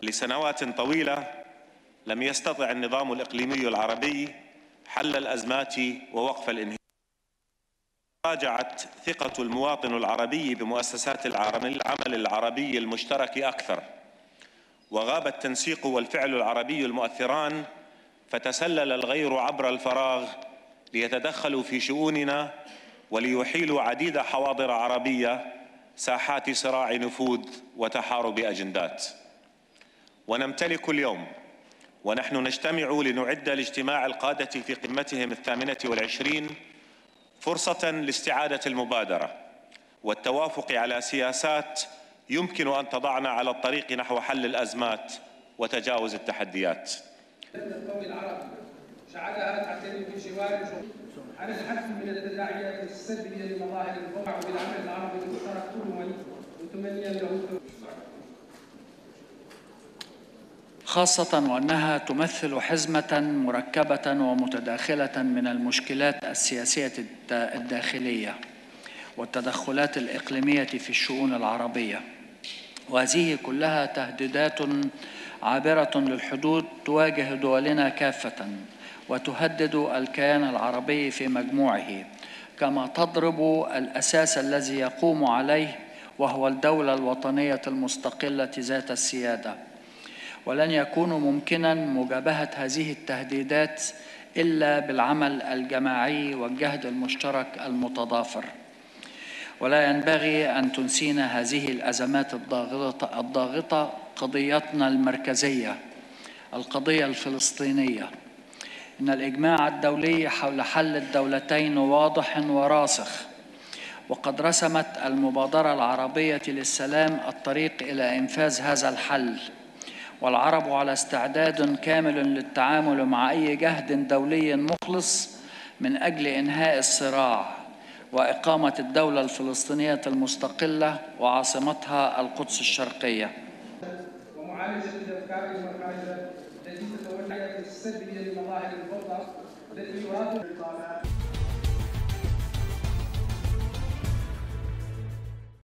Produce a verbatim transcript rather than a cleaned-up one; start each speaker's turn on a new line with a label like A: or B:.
A: لسنوات طويلة لم يستطع النظام الإقليمي العربي حل الأزمات ووقف الانهيار. راجعت ثقة المواطن العربي بمؤسسات العمل العربي المشترك أكثر، وغاب التنسيق والفعل العربي المؤثران، فتسلل الغير عبر الفراغ ليتدخلوا في شؤوننا وليحيلوا عديد حواضر عربية ساحات صراع نفوذ وتحارب أجندات. ونمتلك اليوم ونحن نجتمع لنعد لاجتماع القادة في قمتهم الثامنة والعشرين فرصة لاستعادة المبادرة والتوافق على سياسات يمكن أن تضعنا على الطريق نحو حل الأزمات وتجاوز التحديات.
B: القومي العربي شعارها تعتمد في شوارع على الحد من التداعيات السلبية لمظاهر الفوضى بالعمل العربي المشترك كله متمنيا له،
C: خاصة وأنها تمثل حزمة مركبة ومتداخلة من المشكلات السياسية الداخلية والتدخلات الإقليمية في الشؤون العربية، وهذه كلها تهديدات عابرة للحدود تواجه دولنا كافة وتهدد الكيان العربي في مجموعه، كما تضرب الأساس الذي يقوم عليه وهو الدولة الوطنية المستقلة ذات السيادة. ولن يكون ممكنا مجابهة هذه التهديدات إلا بالعمل الجماعي والجهد المشترك المتضافر. ولا ينبغي أن تنسينا هذه الأزمات الضاغطة, الضاغطة قضيتنا المركزية، القضية الفلسطينية. إن الإجماع الدولي حول حل الدولتين واضح وراسخ، وقد رسمت المبادرة العربية للسلام الطريق إلى إنفاذ هذا الحل، والعرب على استعداد كامل للتعامل مع أي جهد دولي مخلص من أجل إنهاء الصراع وإقامة الدولة الفلسطينية المستقلة وعاصمتها القدس الشرقية.
B: ومعالجة الأفكار والمخارج التي تتولى السلبية لمظاهر الفوضى التي يراد